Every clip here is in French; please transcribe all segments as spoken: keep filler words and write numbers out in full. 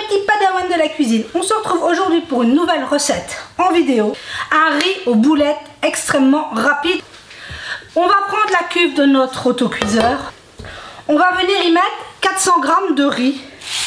petits padawans de la cuisine, on se retrouve aujourd'hui pour une nouvelle recette en vidéo. Un riz aux boulettes extrêmement rapide. On va prendre la cuve de notre autocuiseur. On va venir y mettre quatre cents grammes de riz.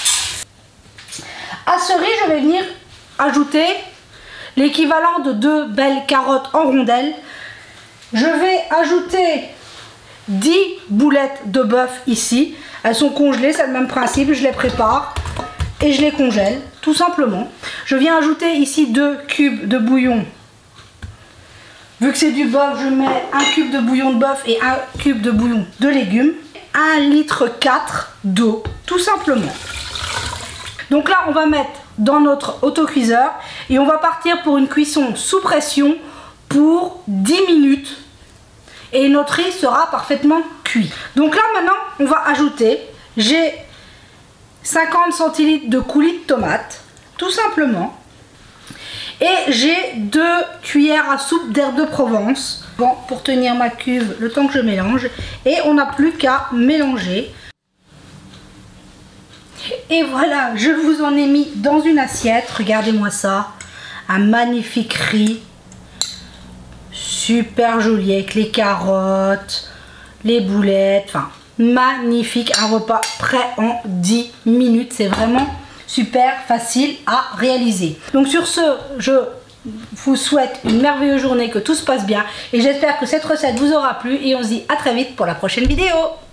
À ce riz, je vais venir ajouter l'équivalent de deux belles carottes en rondelles. Je vais ajouter dix boulettes de bœuf ici. Elles sont congelées, c'est le même principe. Je les prépare et je les congèle, tout simplement. Je viens ajouter ici deux cubes de bouillon. Vu que c'est du bœuf, je mets un cube de bouillon de bœuf et un cube de bouillon de légumes. un litre quatre d'eau, tout simplement. Donc là, on va mettre dans notre autocuiseur et on va partir pour une cuisson sous pression pour dix minutes. Et notre riz sera parfaitement cuit. Donc là, maintenant, on va ajouter, j'ai cinquante centilitres de coulis de tomates, tout simplement. Et j'ai deux cuillères à soupe d'herbes de Provence. Bon, pour tenir ma cuve le temps que je mélange. Et on n'a plus qu'à mélanger. Et voilà, je vous en ai mis dans une assiette. Regardez-moi ça. Un magnifique riz. Super joli avec les carottes, les boulettes. Enfin, magnifique. Un repas prêt en dix minutes. C'est vraiment super facile à réaliser. Donc sur ce, je vous souhaite une merveilleuse journée, que tout se passe bien. Et j'espère que cette recette vous aura plu. Et on se dit à très vite pour la prochaine vidéo.